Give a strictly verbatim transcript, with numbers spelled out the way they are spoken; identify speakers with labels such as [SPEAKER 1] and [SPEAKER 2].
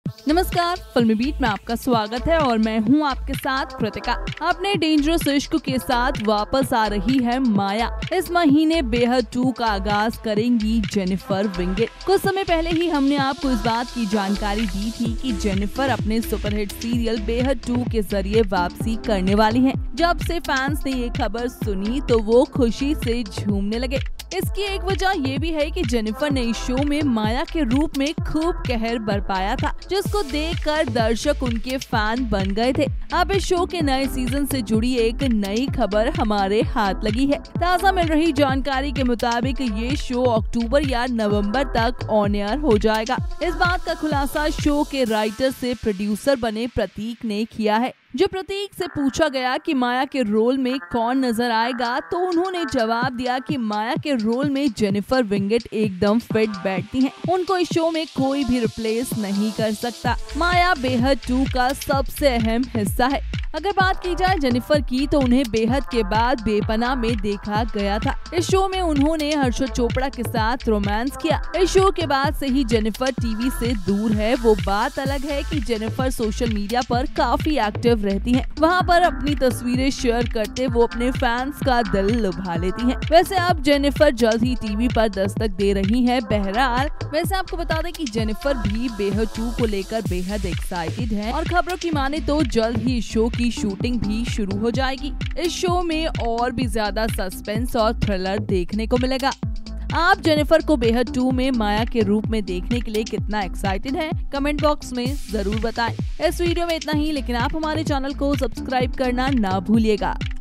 [SPEAKER 1] नमस्कार, फिल्मी बीट में आपका स्वागत है और मैं हूं आपके साथ कृतिका। अपने डेंजरस इश्क के साथ वापस आ रही है माया। इस महीने बेहद टू का आगाज करेंगी जेनिफर विंगेट। कुछ समय पहले ही हमने आपको इस बात की जानकारी दी थी कि जेनिफर अपने सुपरहिट सीरियल बेहद टू के जरिए वापसी करने वाली हैं। जब से फैंस ने ये खबर सुनी तो वो खुशी से झूमने लगे। इसकी एक वजह ये भी है कि जेनिफर ने इस शो में माया के रूप में खूब कहर बरपाया था, जिसको देखकर दर्शक उनके फैन बन गए थे। अब इस शो के नए सीजन से जुड़ी एक नई खबर हमारे हाथ लगी है। ताज़ा मिल रही जानकारी के मुताबिक ये शो अक्टूबर या नवंबर तक ऑन एयर हो जाएगा। इस बात का खुलासा शो के राइटर से प्रोड्यूसर बने प्रतीक ने किया है। जो प्रतीक से पूछा गया कि माया के रोल में कौन नजर आएगा, तो उन्होंने जवाब दिया कि माया के रोल में जेनिफर विंगेट एकदम फिट बैठती हैं। उनको इस शो में कोई भी रिप्लेस नहीं कर सकता। माया बेहद टू का सबसे अहम हिस्सा है। अगर बात की जाए जेनिफर की, तो उन्हें बेहद के बाद बेपनाह में देखा गया था। इस शो में उन्होंने हर्षद चोपड़ा के साथ रोमांस किया। इस शो के बाद से ही जेनिफर टीवी से दूर है। वो बात अलग है कि जेनिफर सोशल मीडिया पर काफी एक्टिव रहती हैं। वहां पर अपनी तस्वीरें शेयर करते वो अपने फैंस का दिल लुभा लेती हैं। वैसे अब जेनिफर जल्द ही टीवी पर दस्तक दे रही हैं। बहरहाल वैसे आपको बता दें कि जेनिफर भी बेहद टू को लेकर बेहद एक्साइटेड है और खबरों की माने तो जल्द ही शो की शूटिंग भी शुरू हो जाएगी। इस शो में और भी ज्यादा सस्पेंस और थ्रिलर देखने को मिलेगा। आप जेनिफर को बेहद टू में माया के रूप में देखने के लिए कितना एक्साइटेड हैं? कमेंट बॉक्स में जरूर बताएं। इस वीडियो में इतना ही, लेकिन आप हमारे चैनल को सब्सक्राइब करना ना भूलिएगा।